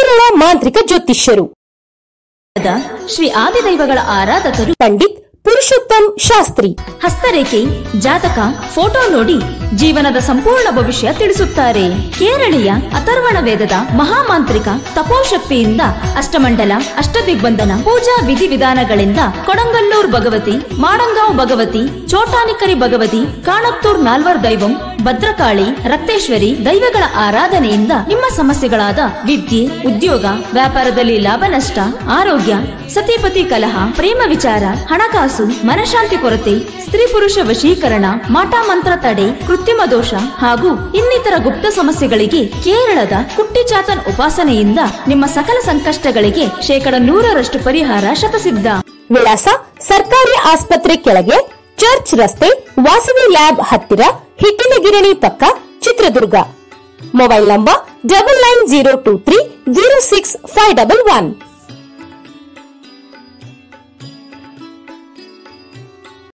ಕೇರಳ ಮಾಂತ್ರಿಕ ಜ್ಯೋತಿಷ್ಯರು ಶ್ರೀ ಆದಿದೈವಗಳ ಆರಾಧಕರು ಪಂಡಿತ್ ಪುರುಷೋತ್ತಮ್ ಶಾಸ್ತ್ರಿ. ಹಸ್ತರೇಖೆ, ಜಾತಕ, ಫೋಟೋ ನೋಡಿ ಜೀವನದ ಸಂಪೂರ್ಣ ಭವಿಷ್ಯ ತಿಳಿಸುತ್ತಾರೆ. ಕೇರಳೀಯ ಅಥರ್ವಣ ವೇದದ ಮಹಾಮಾಂತ್ರಿಕ ತಪೋಶಕ್ತಿಯಿಂದ ಅಷ್ಟಮಂಡಲ, ಅಷ್ಟದಿಗ್ಬಂಧನ ಪೂಜಾ ವಿಧಿವಿಧಾನಗಳಿಂದ ಕೊಡಂಗಲ್ಲೂರ್ ಭಗವತಿ, ಮಾಡಂಗಾಂವ್ ಭಗವತಿ, ಚೋಟಾನಿಕರಿ ಭಗವತಿ, ಕಾಣತ್ತೂರ್ ನಾಲ್ವರ್ ದೈವಂ, ಭದ್ರಕಾಳಿ, ರಕ್ತೇಶ್ವರಿ ದೈವಗಳ ಆರಾಧನೆಯಿಂದ ನಿಮ್ಮ ಸಮಸ್ಯೆಗಳಾದ ವಿದ್ಯೆ, ಉದ್ಯೋಗ, ವ್ಯಾಪಾರದಲ್ಲಿ ಲಾಭ ನಷ್ಟ, ಆರೋಗ್ಯ, ಸತಿಪತಿ ಕಲಹ, ಪ್ರೇಮ ವಿಚಾರ, ಹಣಕಾಸು, ಮನಶಾಂತಿ ಕೊರತೆ, ಸ್ತ್ರೀ ಪುರುಷ ವಶೀಕರಣ, ಮಾಟ ಮಂತ್ರ ತಡೆ, ಕೃತ್ರಿಮ ದೋಷ ಹಾಗೂ ಇನ್ನಿತರ ಗುಪ್ತ ಸಮಸ್ಯೆಗಳಿಗೆ ಕೇರಳದ ಕುಟ್ಟಿಚಾತನ್ ಉಪಾಸನೆಯಿಂದ ನಿಮ್ಮ ಸಕಲ ಸಂಕಷ್ಟಗಳಿಗೆ 100% ಪರಿಹಾರ ಶತಸಿದ್ಧ. ವಿಳಾಸ: ಸರ್ಕಾರಿ ಆಸ್ಪತ್ರೆ ಕೆಳಗೆ, ಚರ್ಚ್ ರಸ್ತೆ, ವಾಸವಿ ಲ್ಯಾಬ್ ಹತ್ತಿರ, ಹಿಟ್ಟಿನ ಗಿರಣಿ ಪಕ್ಕ, ಚಿತ್ರದುರ್ಗ. Mobile number 9902306511.